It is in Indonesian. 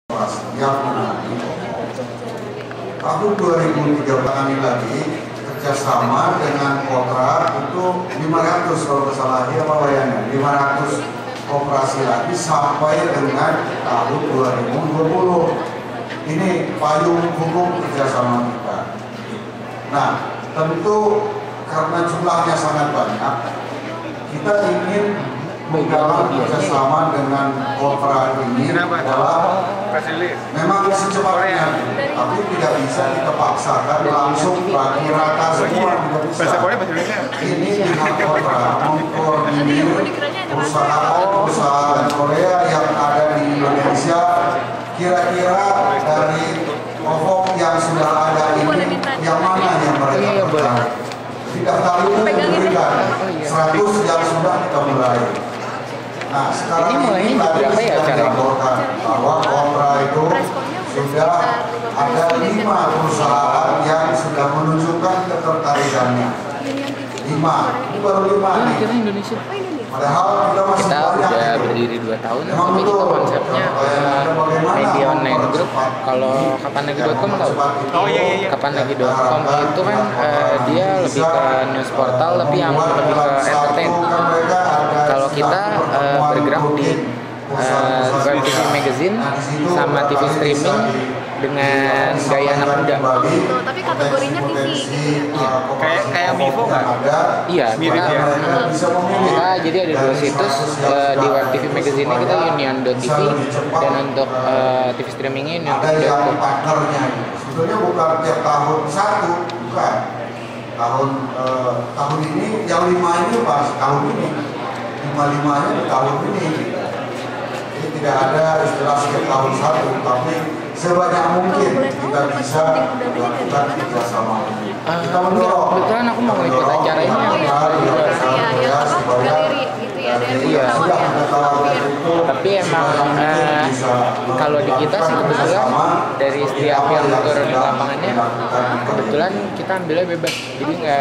yang menangani tahun 2003 lagi kerjasama dengan kontrak itu 500 kalau nggak salah ya Pak Wayan, 500 operasi lagi sampai dengan tahun 2020. Ini payung hukum kerjasama kita. Nah, tentu karena jumlahnya sangat banyak, kita ingin menggalang kerjasama dengan kontrak ini adalah memang secepatnya, tapi tidak bisa kita paksakan langsung bagi rata semua, tidak bisa. Ini pihak kontrak mengkoordinir perusahaan Korea yang ada di Indonesia, kira-kira dari OVO yang sudah ada ini, yang mana yang mereka percaya. Tidak tahu diberikan 100 yang sudah kita mulai. Nah, sekarang ini tadi sudah dilaporkan bahwa kontra itu sudah ada 5 perusahaan yang sudah menunjukkan ketertarikannya. 5, ini baru 5 nih. Padahal kita masih banyak. Udah berdiri 2 tahun, tapi kita konsepnya media online group. Kalau kapanlagi.com tahu? Oh iya. Kapanlagi.com itu kan dia lebih ke news portal, tapi yang lebih ke entertain. Kalau kita bergerak di web TV magazine sama TV streaming dengan gaya anak muda. Tapi kategorinya TV. Iya. Kayak Vivo nggak? Iya. Kita jadi ada 2 situs di web TV magazine kita union.tv dan untuk TV streamingnya union.com. Sebetulnya bukan tiap tahun satu, bukan. Tahun ini yang 5 ini pas tahun ini. 5-5-nya di tahun ini. Jadi tidak ada istilah setiap tahun satu, tapi sebanyak mungkin kita bisa melakukan kerjasama ini. Kita mendorong. Kebetulan aku mau ikut acara ini Iya. Tapi emang kalau di kita sih kebetulan dari setiap yang turun di lapangannya kebetulan kita ambilnya bebas, jadi nggak